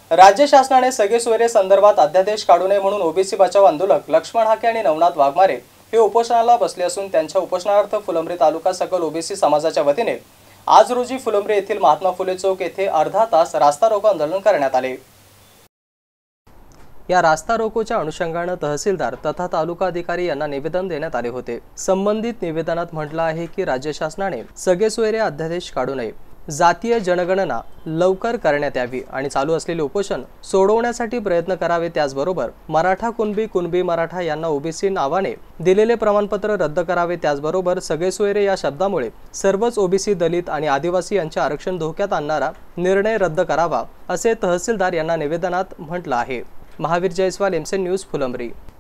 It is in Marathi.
राज्य शासनाने सगळे सोयरे संदर्भात अध्यादेश काढू नये म्हणून ओबीसी बचाव आंदोलक लक्ष्मण हाके आणि नवनाथ वाघमारे हे उपोषणाला बसले असून त्यांच्या उपोषणार्थ फुलंब्री तालुका सकल ओबीसी समाजाच्या वतीने आज रोजी फुलंब्री येथील महात्मा फुले चौक येथे अर्धा तास रास्ता रोको आंदोलन करण्यात आले। या रास्ता रोकोच्या अनुषंगाने तहसीलदार तथा तालुका अधिकारी यांना निवेदन देण्यात आले होते। संबंधित निवेदनात म्हटलं आहे की राज्य शासनाने सगळे सोयरे अध्यादेश काढू नये, जातीय जनगणना लवकर करण्यात यावी आणि चालू असलेले उपोषण सोडवण्यासाठी प्रयत्न करावे। त्याचबरोबर मराठा कुणबी मराठा यांना ओबीसी नावाने दिलेले प्रमाणपत्र रद्द करावे। त्याचबरोबर सगळे सोयरे या शब्दामुळे सर्वच ओबीसी दलित आणि आदिवासी यांचे आरक्षण धोक्यात आणणारा निर्णय रद्द करावा असे तहसीलदार यांना निवेदनात म्हटलं आहे। Mahavir Jaiswal, MC news, Phulambri.